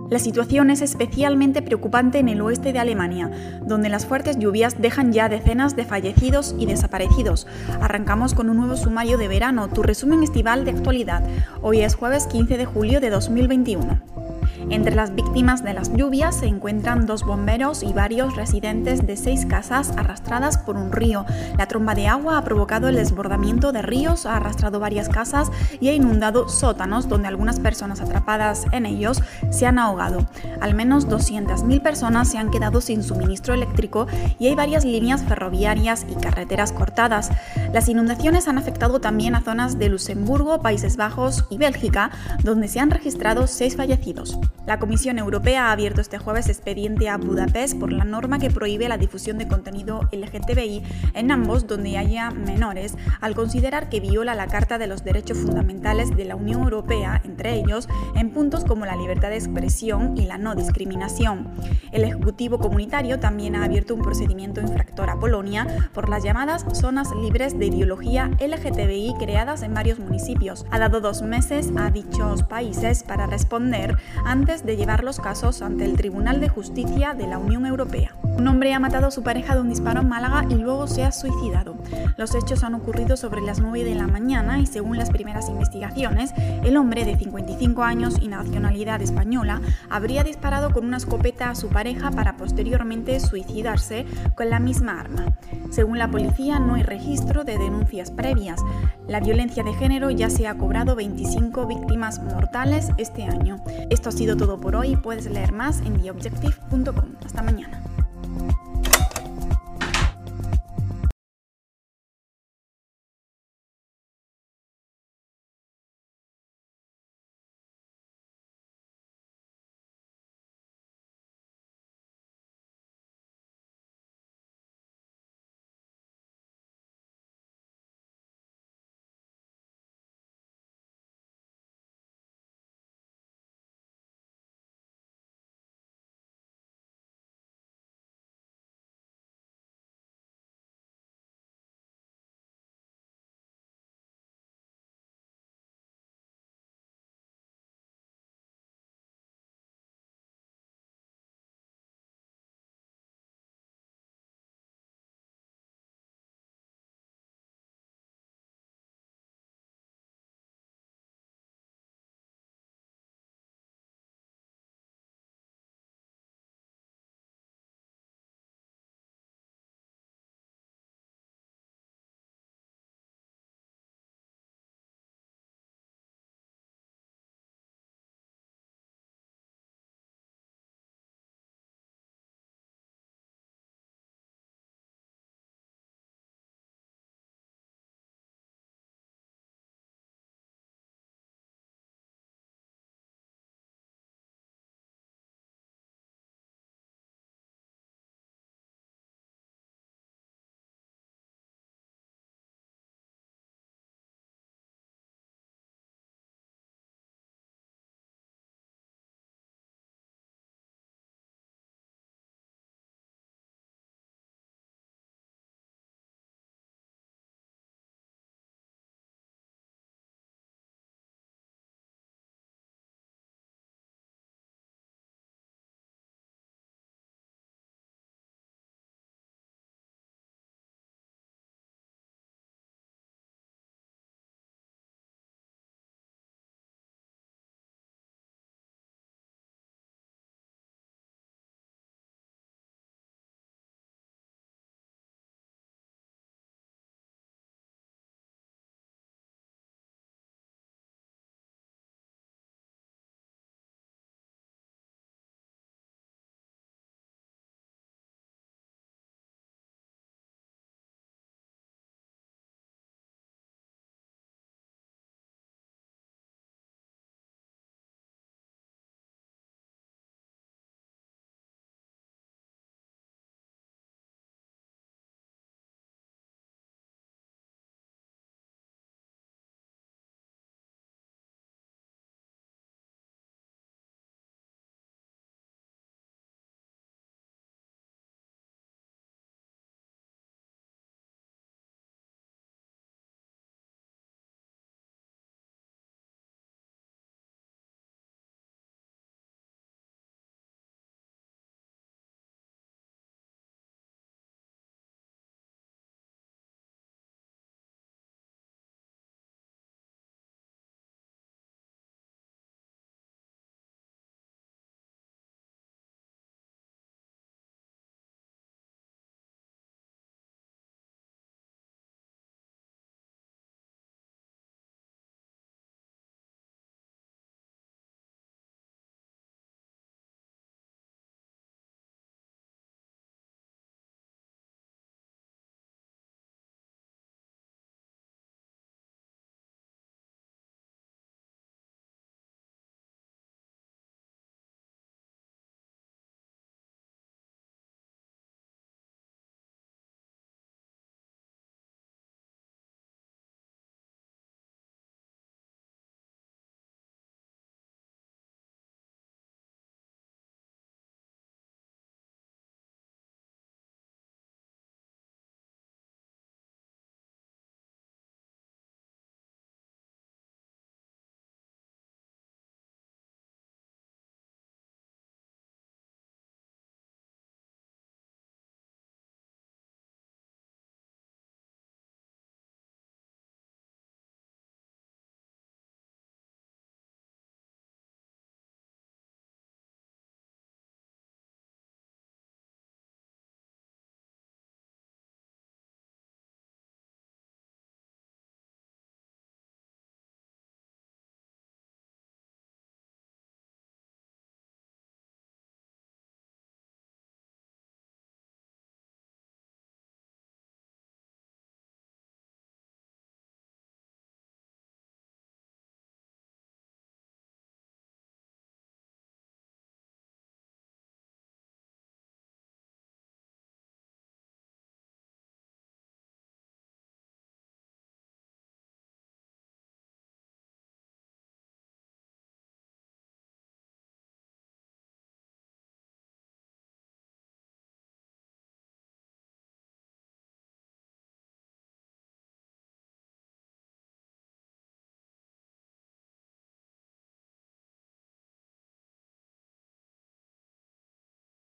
La situación es especialmente preocupante en el oeste de Alemania, donde las fuertes lluvias dejan ya decenas de fallecidos y desaparecidos. Arrancamos con un nuevo sumario de verano, tu resumen estival de actualidad. Hoy es jueves 15 de julio de 2021. Entre las víctimas de las lluvias se encuentran 2 bomberos y varios residentes de 6 casas arrastradas por un río. La tromba de agua ha provocado el desbordamiento de ríos, ha arrastrado varias casas y ha inundado sótanos donde algunas personas atrapadas en ellos se han ahogado. Al menos 200.000 personas se han quedado sin suministro eléctrico y hay varias líneas ferroviarias y carreteras cortadas. Las inundaciones han afectado también a zonas de Luxemburgo, Países Bajos y Bélgica, donde se han registrado 6 fallecidos. La Comisión Europea ha abierto este jueves expediente a Budapest por la norma que prohíbe la difusión de contenido LGTBI en ambos donde haya menores, al considerar que viola la Carta de los Derechos Fundamentales de la Unión Europea, entre ellos en puntos como la libertad de expresión y la no discriminación. El Ejecutivo Comunitario también ha abierto un procedimiento infractor a Polonia por las llamadas zonas libres de ideología LGTBI creadas en varios municipios. Ha dado 2 meses a dichos países para responder antes de llevar los casos ante el Tribunal de Justicia de la Unión Europea. Un hombre ha matado a su pareja de un disparo en Málaga y luego se ha suicidado. Los hechos han ocurrido sobre las 9 de la mañana y según las primeras investigaciones, el hombre de 55 años y nacionalidad española habría disparado con una escopeta a su pareja para posteriormente suicidarse con la misma arma. Según la policía, no hay registro de denuncias previas. La violencia de género ya se ha cobrado 25 víctimas mortales este año. Esto ha sido todo por hoy. Puedes leer más en theobjective.com. Hasta mañana.